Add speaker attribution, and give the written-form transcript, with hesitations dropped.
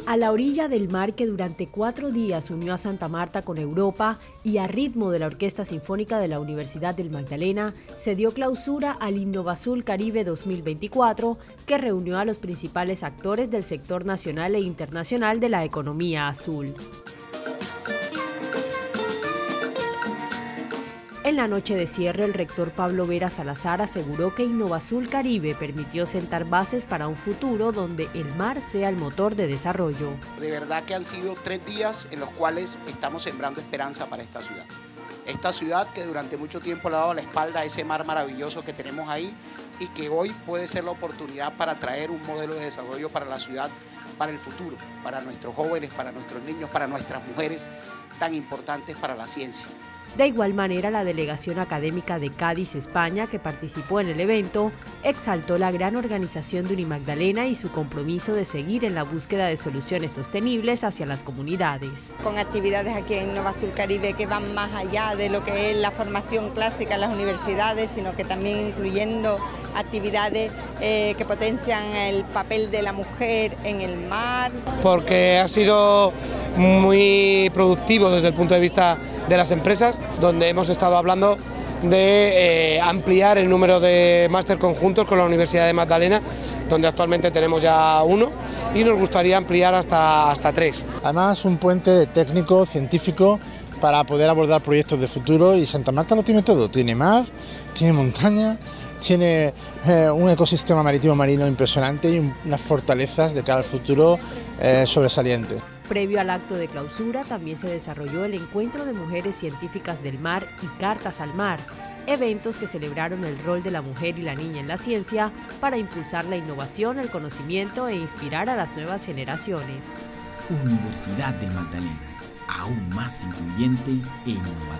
Speaker 1: A la orilla del mar que durante 4 días unió a Santa Marta con Europa y a ritmo de la Orquesta Sinfónica de la Universidad del Magdalena, se dio clausura al Innovazul Caribe 2024, que reunió a los principales actores del sector nacional e internacional de la economía azul. En la noche de cierre, el rector Pablo Vera Salazar aseguró que Innovazul Caribe permitió sentar bases para un futuro donde el mar sea el motor de desarrollo.
Speaker 2: De verdad que han sido 3 días en los cuales estamos sembrando esperanza para esta ciudad. Esta ciudad que durante mucho tiempo le ha dado la espalda a ese mar maravilloso que tenemos ahí y que hoy puede ser la oportunidad para traer un modelo de desarrollo para la ciudad, para el futuro, para nuestros jóvenes, para nuestros niños, para nuestras mujeres tan importantes para la ciencia.
Speaker 1: De igual manera, la delegación académica de Cádiz, España, que participó en el evento, exaltó la gran organización de Unimagdalena y su compromiso de seguir en la búsqueda de soluciones sostenibles hacia las comunidades.
Speaker 3: Con actividades aquí en Innovazul Caribe que van más allá de lo que es la formación clásica en las universidades, sino que también incluyendo actividades que potencian el papel de la mujer en el mar.
Speaker 4: Porque ha sido muy productivo desde el punto de vista de las empresas, donde hemos estado hablando de ampliar el número de máster conjuntos con la Universidad de Magdalena, donde actualmente tenemos ya 1 y nos gustaría ampliar hasta 3.
Speaker 5: Además, un puente técnico, científico, para poder abordar proyectos de futuro, y Santa Marta lo tiene todo, tiene mar, tiene montaña, tiene un ecosistema marítimo marino impresionante y unas fortalezas de cara al futuro sobresalientes.
Speaker 1: Previo al acto de clausura también se desarrolló el Encuentro de Mujeres Científicas del Mar y Cartas al Mar, eventos que celebraron el rol de la mujer y la niña en la ciencia para impulsar la innovación, el conocimiento e inspirar a las nuevas generaciones.
Speaker 6: Universidad del Magdalena, aún más incluyente e innovadora.